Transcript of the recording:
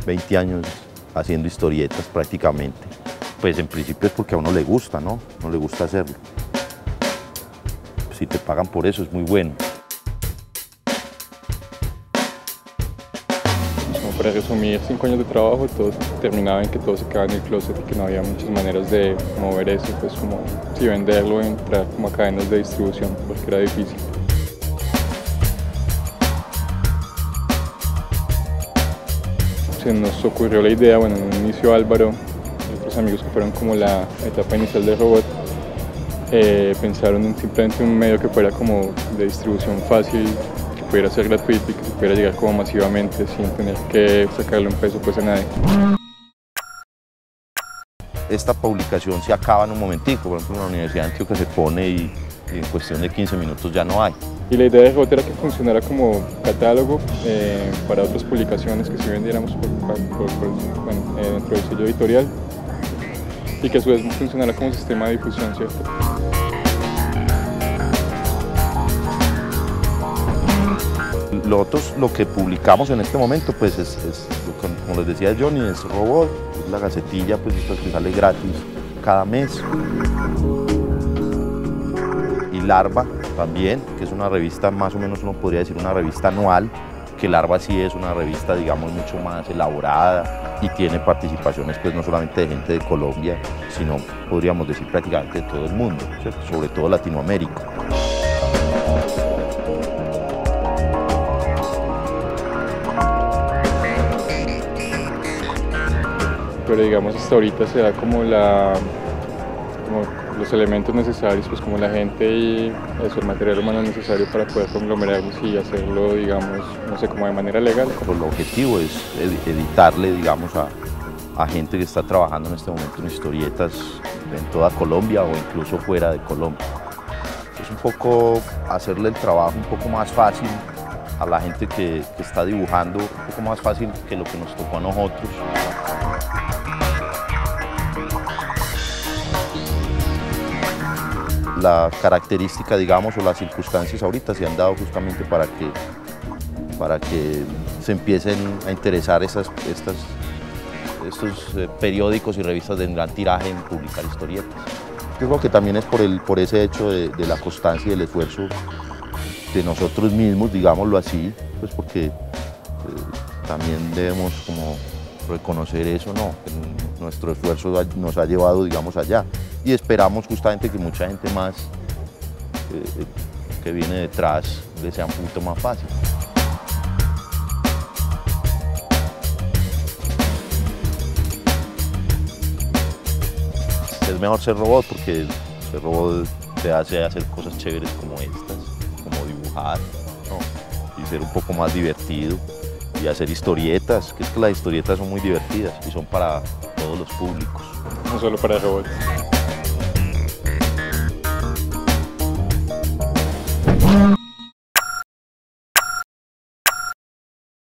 20 años haciendo historietas prácticamente. Pues en principio es porque a uno le gusta, ¿no? No le gusta hacerlo. Si te pagan por eso es muy bueno. Como para resumir, 5 años de trabajo, todo terminaba en que todo se quedaba en el closet y que no había muchas maneras de mover eso, pues como si venderlo, entrar como a cadenas de distribución, porque era difícil. Se nos ocurrió la idea, bueno, en un inicio Álvaro y otros amigos que fueron como la etapa inicial del robot, pensaron en simplemente un medio que fuera como de distribución fácil, que pudiera ser gratuito y que se pudiera llegar como masivamente sin tener que sacarle un peso pues a nadie. Esta publicación se acaba en un momentico, por ejemplo en la Universidad de Antioquia se pone y en cuestión de 15 minutos ya no hay. Y la idea de robot era que funcionara como catálogo para otras publicaciones que si vendiéramos dentro del sello editorial y que a su vez funcionara como sistema de difusión, ¿cierto? Lo que publicamos en este momento, pues como les decía Johnny, es Robot, es la gacetilla, pues esto que sale gratis cada mes. Y Larva también, que es una revista, más o menos uno podría decir una revista anual, que Larva sí es una revista, digamos, mucho más elaborada y tiene participaciones, pues no solamente de gente de Colombia, sino, podríamos decir, prácticamente de todo el mundo, ¿cierto? Sobre todo Latinoamérica. Pero digamos hasta ahorita se da como los elementos necesarios, pues como la gente y eso, el material humano necesario para poder conglomerarlos y hacerlo, digamos, no sé, como de manera legal. Pues el objetivo es editarle, digamos, a gente que está trabajando en este momento en historietas en toda Colombia o incluso fuera de Colombia. Es un poco hacerle el trabajo un poco más fácil a la gente que está dibujando, un poco más fácil que lo que nos tocó a nosotros. La característica, digamos, o las circunstancias ahorita se han dado justamente para que se empiecen a interesar estos periódicos y revistas de gran tiraje en publicar historietas. Yo creo que también es por ese hecho de la constancia y del esfuerzo de nosotros mismos, digámoslo así, pues porque también debemos como reconocer eso, ¿no? Nuestro esfuerzo nos ha llevado, digamos, allá y esperamos justamente que mucha gente más que viene detrás le sea un poquito más fácil. Es mejor ser robot porque ser robot te hace hacer cosas chéveres como estas, como dibujar, ¿no? Y ser un poco más divertido y hacer historietas, que es que las historietas son muy divertidas y son para todos los públicos. No solo para robots.